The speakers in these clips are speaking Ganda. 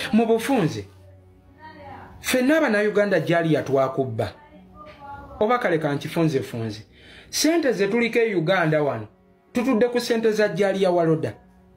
mu bufunze ffenna Abannayuganda gyali yatwakubba oba kale kankifunzefunze sente ze tuliko e Uganda wano tutudde ku sente za gyali ya Waloda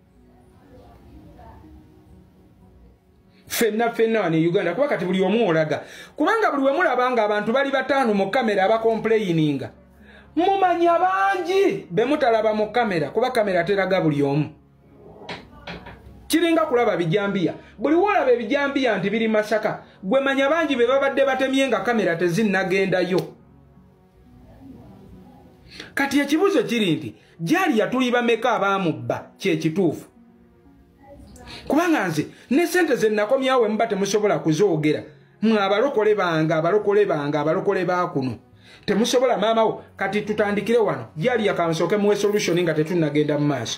ffenna wano e Uganda kuba kati buli omu olaga kubanga buli we mulabanga abantu bali bataano mu kamera abakomplayininga mumanya bangi be mutalaba mu kamera kuba kamera teraga buli omu kiringa kulaba bijambiya buli wolaba ebijambiya nti biri Masaka gwe manya bangi be babadde batemye nga kamera tezinnagendayo kati ekibuzo kiri nti gyali yatuli bameka abamubba kyekituufu kubanga nze ne sente ze nakomyawo mba temusobola kuzoogera mwe abalokole abalokole bakuno temusobola maamawo kati tutandikire wano gyali yakansooke muwe solution nga tetunnagenda mu maaso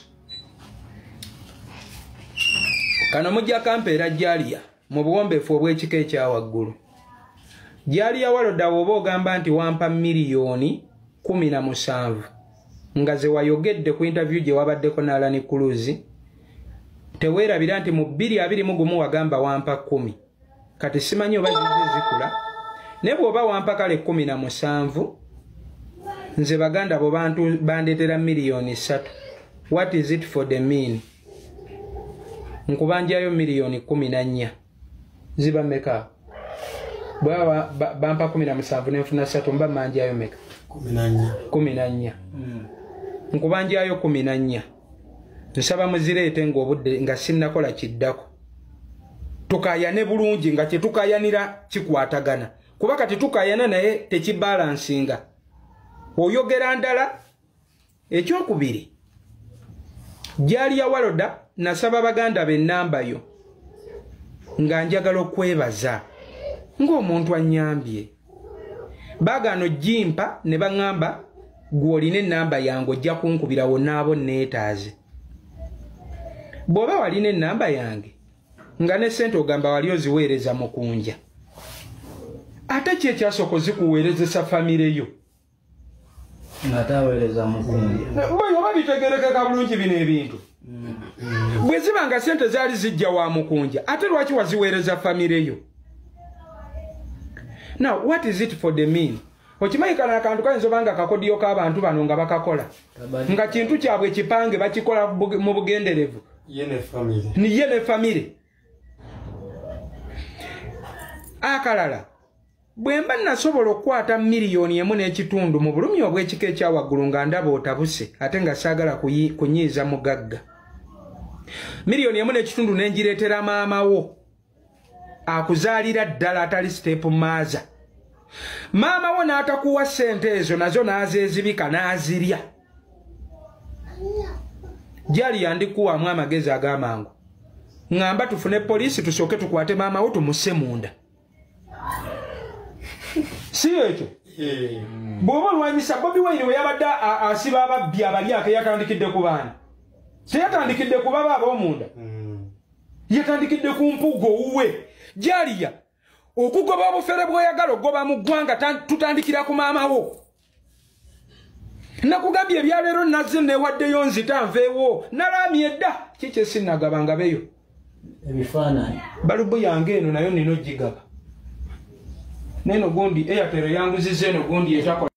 kano mujja kampeera gyaliya mu buwombeefu obw'ekika ekya waggulu gyaliya Waloda oba ogamba nti wampa miliyoni 17 nga ze wayogedde ku interview gye wabaddeko na Alan Cruz teweerabira nti mu 2021 wagamba wampa 10 kati simanyi oba zikula ne bw'oba wampa kale 17 nze baganda bo bantu bandetera miliyoni 3 what is it for the mean nkubanjayo miliyoni 14 ziba meka bwa bampa 17 nenfuna 3 mba manjayo meka 14 nkubanjayo 14 nsaba muzireete ng'obudde nga sinnakola kiddako tukayane bulungi nga kyetukayanira kikwatagana kuba kati tukayana naye tekibalansinga oyogera ndala ekyokubiri gyaliya Waloda nasaba baganda b'ennamba yo nga njagala okwebaza ng'omuntu annyambye bagano jimpa ne baŋŋamba gw'olina ennamba yange ojja kunkubira wonna abo neetaaze bw'oba walina ennamba yange nga ne sente ogamba wali oziweereza mu kunja ate ki ekyasooka ozikuweerezesa famire yo nga taweereza mu kunja oba bitegerekeka bulungi bino ebintu bwe ziba nga sente zaali zijja wa mukunja ate lwaki waziweereza famire yo now what is it for the mean okimanyikana akantu kayinza oba nga kakodiyo k'abantu bano nga bakakola nga kintu kyabwe kipange bakikola mu bugenderevu ni ye ne famire akalala bwe mba nasobola okukwata miliyoni 1.5 mu bulumi obw'ekika ekya waggulu nga ndaba otabuse ate nga saagala kunyiiza mugagga miliyoni 1.5 nenjireetera maama wo akuzaalira ddala atali step maaza maama wo n'atakuwa sente ezo nazo n'azeezibika n'azirya gyali yandikuwamu amagezi ag'amangu ngamba tufune poliisi tusooke tukwate maama wo tumusse munda si ekyo bw'oba olwanyisa Bobi Wine we yabadde asiba ababbi abalyako yatandikidde ku baana teyatandikidde ku baba ab'omunda yatandikidde ku mpugo uwe gyaliya okugoba obufere bw'oyagala ogoba mu ggwanga tutandikira ku maama wo nakugambye ebyaleero nazze newaddeyo nzita nveewo nalaamye edda kiki esinnagabanga beyo ebifaananyi balubu yange eno nayo nina ogigaba neno gundi Airtel yanguziza eno gundi etakola